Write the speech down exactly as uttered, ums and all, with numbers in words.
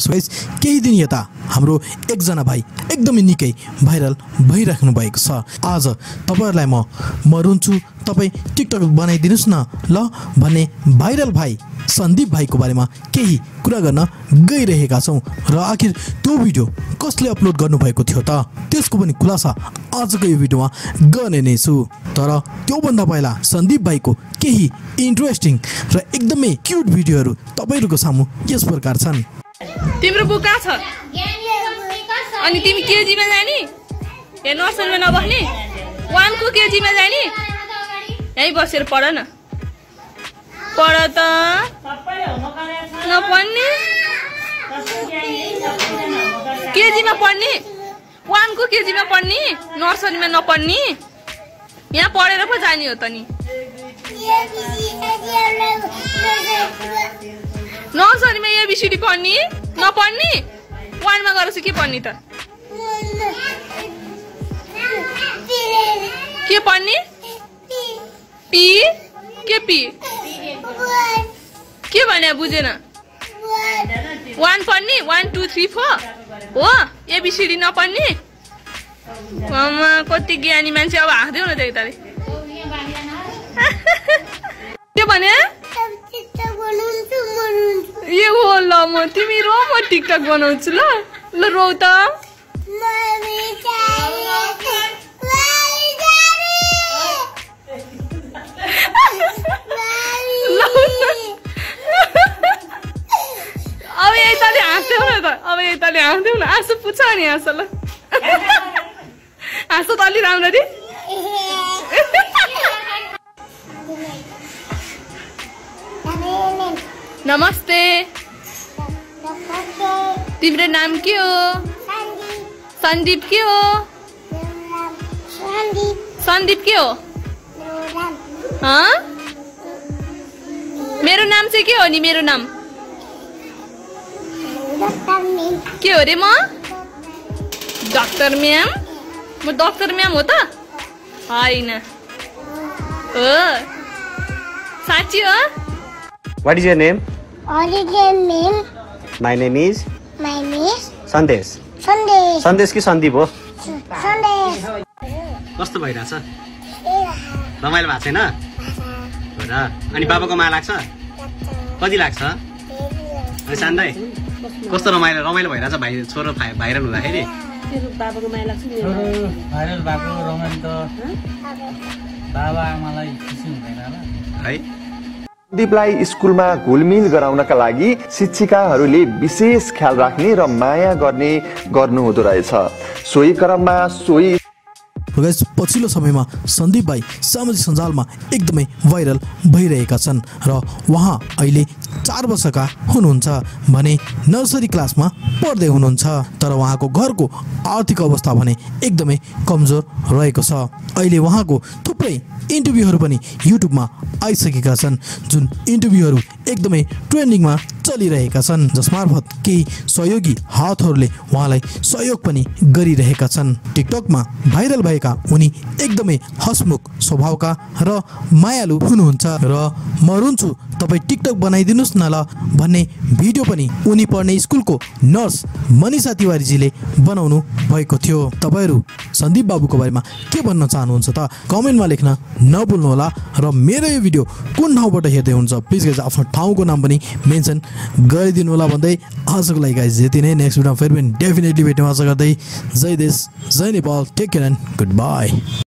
So guys केही दिन यता हाम्रो एकजना भाइ एकदमै निकै भाइरल भइराख्नु भएको छ। आज तपाईहरुलाई म म रुन्छु तपाई टिकटक बनाइदिनुस् न ल भन्ने भाइरल भाइ सन्दीप भाइको बारेमा केही कुरा गर्न गइरहेका छौं र आखिर त्यो भिडियो कसले अपलोड गर्नु भएको थियो त त्यसको पनि खुलासा आजको यो भिडियोमा गर्ने नै छु। तर त्यो भन्दा पहिला सन्दीप भाइको केही इन्ट्रेस्टिङ र एकदमै क्यूट भिडियोहरु तपाईहरुको सामु यस प्रकार छन्। तिम्रो बुक कहाँ छ? अनि तिमी केजीमा जानी? ए नर्सरीमा नबस्ने? वान को केजीमा जानी? यही बसेर पढ न। पढ त नपढ्ने? केजीमा पढ्ने? वान को केजीमा पढ्ने? नर्सरीमा नपढ्ने? यहाँ पढेर पो जानी हो त नि। नर्सरीमा एबीसीडी पढ्ने? नपढ्ने? वानमा गएर चाहिँ के पढ्ने त? के पढ्ने? पी के पी के भने बुझेन? वान पढ्ने? वान टू थ्री फोर हो? एबीसीडी नपढ्ने? आमा कति ज्ञानी मान्छे। अब हाँस्दैउ न त्यही ताले। के भने? ए हो ल म तिमी रो म टिकटक बनाउँछु ल ल रो त। अब यताले हाँस्दैउ न त। अब यताले हाँस्दैउ न। आँसु पुछ नि हाँस ल। हाँस त अलि राम्ररी। नमस्ते। तिम्रो नाम के हो? सन्दीप के हो? सन्दीप के हो? हाँ? मेरो नाम चाहिँ के हो नि? मेरो नाम के हो रे? म डाक्टर म्याम? म डाक्टर म्याम हो त? होइन। हो साँच्ची हो? What is your name? What is your name? My name is My name is Sandesh. Sandeep. Sandesh कि सन्दीप हो? Sandeep. कस्तो भइरहेछ? रमाइलो भएको छैन? हो र? अनि बाबाको माया लाग्छ? कति लाग्छ? अनि सान्दै कस्तो रमाइलो रमाइलो भइरहेछ भाइ छोरो भाइरल हुँदाखेरि? बाबाको माया लाग्छ नि? भाइरल भएको रमाइलो त बाबा आमालाई खुसी हुँदैन होला है। सन्दीपलाई स्कुलमा घुलमिल गराउनका लागि शिक्षिकाहरूले विशेष ख्याल राख्ने र माया गर्ने गर्नुहुँदो रहेछ। सोही क्रममा सोही गाइस पछिल्लो समयमा सन्दीप भाइ सामाजिक सञ्जालमा एकदमै भाइरल भइरहेका छन् र उहाँ अहिले चार वर्षका हुनुहुन्छ भने नर्सरी क्लासमा पढ्दै हुनुहुन्छ। तर उहाँको घरको आर्थिक अवस्था भने एकदमै कमजोर रहेको छ। अहिले उहाँको थुप्रै इन्टरभ्यूहरू पनि युट्युबमा आइसकेका छन् जुन इन्टरभ्यूहरू एकदमै ट्रेन्डिङमा चलिरहेका छन् जसमार्फत केही सहयोगी हातहरूले उहाँलाई सहयोग पनि गरिरहेका छन्। टिकटकमा भाइरल भएका उनी एकदमै हसमुख स्वभावका र मायालु हुनुहुन्छ र म रुन्छु तपाई टिकटक बनाइदिनुस् न ल भन्ने भिडियो पनि उनी पढ्ने स्कुलको नर्स मनिषा तिवारीजीले बनाउनु भएको थियो। तपाईहरु सन्दीप बाबुको बारेमा के भन्न चाहनुहुन्छ त कमेन्टमा लेख्न नभुल्नु होला र मेरो यो भिडियो कुन ठाउँबाट हेर्दै हुनुहुन्छ प्लिज गाइस आफ्नो ठाउँको नाम पनि मेन्सन गरिदिनु होला भन्दै आजको लागि गाइस यति नै। नेक्स्ट भिडियोमा फेरि पनि डेफिनेटली भेट्ने आशा गर्दै जय देश जय Nepal take care and good by.